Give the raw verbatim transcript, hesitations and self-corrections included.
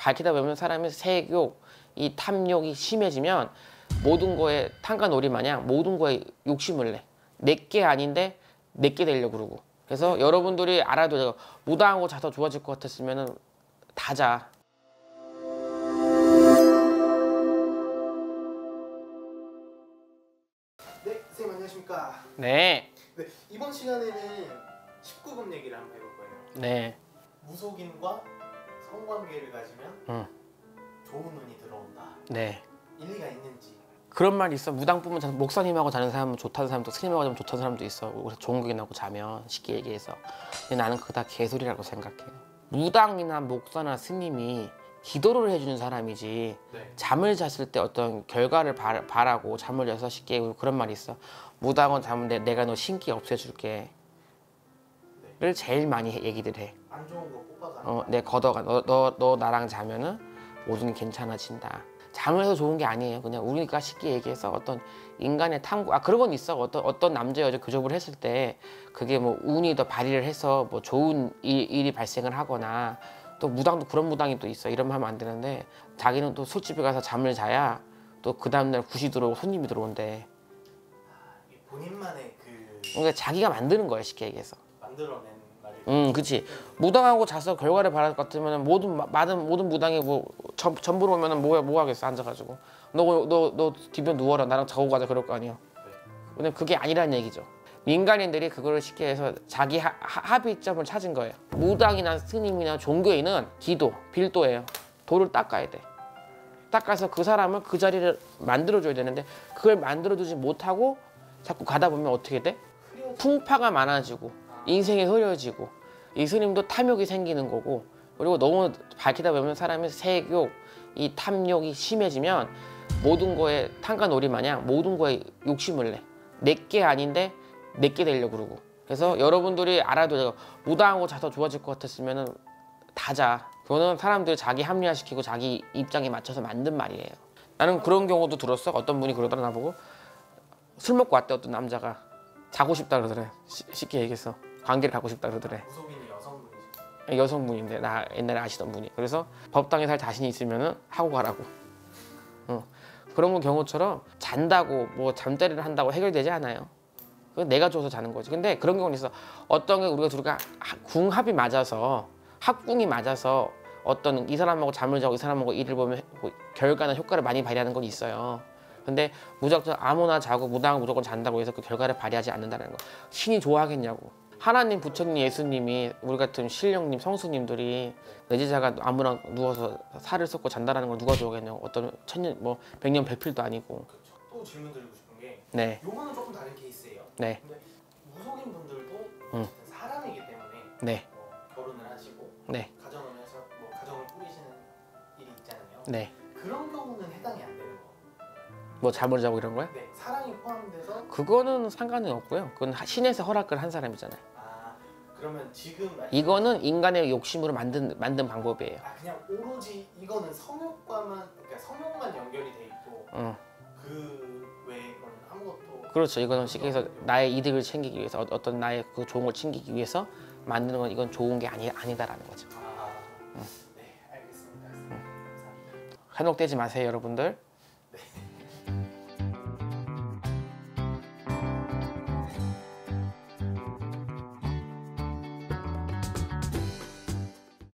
밝히다 보면 사람이 색욕, 이 탐욕이 심해지면 모든 거에 탕과놀이 마냥 모든 거에 욕심을 내. 내게 아닌데 내게 되려고 그러고. 그래서 여러분들이 알아도 돼요. 무당하고 자서 좋아질 것 같았으면 다 자. 네, 선생님 안녕하십니까? 네. 네, 이번 시간에는 십구 금 얘기를 한번 해볼 거예요. 네. 무속인과 성관계를 가지면 응. 좋은 운이 들어온다. 네. 일리가 있는지. 그런 말이 있어. 무당뿐만 자, 목사님하고 자는 사람은 좋다는 사람도, 스님하고 자면 좋다는 사람도 있어. 그래서 좋은 극인하고 자면 쉽게 얘기해서. 근데 나는 그거 다 개소리라고 생각해. 무당이나 목사나 스님이 기도를 해주는 사람이지. 네. 잠을 잤을 때 어떤 결과를 바, 바라고 잠을 자서 쉽게 그런 말이 있어. 무당은 자면 내, 내가 너 신기 없애줄게. 를 제일 많이 해, 얘기들 해. 안 좋은 거 뽑아가. 어, 내 걷어가. 너, 너, 너 나랑 자면은 모든 게 괜찮아진다. 잠을 해서 좋은 게 아니에요. 그냥 우리가 쉽게 얘기해서 어떤 인간의 탐구, 아 그런 건 있어. 어떤 어떤 남자 여자 교접을 했을 때 그게 뭐 운이 더 발휘를 해서 뭐 좋은 일, 일이 발생을 하거나 또 무당도 그런 무당이 또 있어. 이러면 하면 안 되는데 자기는 또 술집에 가서 잠을 자야 또 그 다음날 굿이 들어오고 손님이 들어온대. 아, 본인만의 그 그러니까 자기가 만드는 거야 쉽게 얘기해서. 만들어낸 말이. 음, 그치. 무당하고 자서 결과를 바랄 것 같으면 모든 많은 모든 무당이 뭐 전, 전부로 오면은 뭐, 뭐 하겠어 앉아가지고 너 너 너 뒤변 누워라 나랑 자고 가자 그럴 거 아니야. 근데 그게 아니라는 얘기죠. 민간인들이 그거를 쉽게 해서 자기 하, 합의점을 찾은 거예요. 무당이나 스님이나 종교인은 기도, 빌도예요. 돌을 닦아야 돼. 닦아서 그 사람은 그 자리를 만들어줘야 되는데 그걸 만들어주지 못하고 자꾸 가다 보면 어떻게 돼? 풍파가 많아지고 인생이 흐려지고 이 스님도 탐욕이 생기는 거고 그리고 너무 밝히다 보면 사람이 색욕, 이 탐욕이 심해지면 모든 거에 탕과놀이 마냥 모든 거에 욕심을 내. 내게 아닌데 내게 되려고 그러고. 그래서 여러분들이 알아도 돼요. 무당하고 자서 좋아질 것 같았으면 다 자. 그거는 사람들이 자기 합리화시키고 자기 입장에 맞춰서 만든 말이에요. 나는 그런 경우도 들었어. 어떤 분이 그러더라 나보고. 술 먹고 왔대 어떤 남자가. 자고 싶다 그러더래. 시, 쉽게 얘기해서. 관계를 갖고 싶다 그러더래. 무속인이 여성분이죠. 여성분인데 나 옛날에 아시던 분이. 그래서 법당에 살 자신이 있으면 하고 가라고. 어. 그런 경우처럼 잔다고 뭐 잠자리를 한다고 해결되지 않아요. 그건 내가 줘서 자는 거지. 근데 그런 경우는 있어. 어떤 게 우리가 둘이가 궁합이 맞아서 합궁이 맞아서 어떤 이 사람하고 잠을 자고 이 사람하고 일을 보면 뭐 결과나 효과를 많이 발휘하는 건 있어요. 근데 무조건 아무나 자고 무당은 무조건 잔다고 해서 그 결과를 발휘하지 않는다는 거. 신이 좋아하겠냐고. 하나님, 부처님, 예수님이 우리 같은 신령님, 성수님들이 내 제자가 아무나 누워서 살을 썩고 잔다라는 걸 누가 좋아하겠냐고. 어떤 천년, 뭐 백년 백필도 아니고. 그렇죠. 또 질문 드리고 싶은 게 네. 요거는 조금 다른 케이스예요. 네. 근데 무속인 분들도 음. 사람이기 때문에 네. 뭐 결혼을 하시고 네. 가정을 해서 뭐 가정을 꾸리시는 일이 있잖아요. 네. 그런 경우는 해당이 안 되는 거. 뭐 잠을 자고 이런 거야? 네, 사랑이 포함돼서. 그거는 상관은 없고요. 그건 신에서 허락을 한 사람이잖아요. 아, 그러면 지금 말씀... 이거는 인간의 욕심으로 만든 만든 방법이에요. 아, 그냥 오로지 이거는 성욕과만, 그러니까 성욕만 연결이 돼 있고 응. 그 외에 건 아무것도. 그렇죠. 이거는 쉽게 해서 나의 이득을 챙기기 위해서 어, 어떤 나의 그 좋은 걸 챙기기 위해서 만드는 건 이건 좋은 게 아니 아니다라는 거죠. 아, 응. 네, 알겠습니다. 응. 감사합니다. 현혹되지 마세요, 여러분들.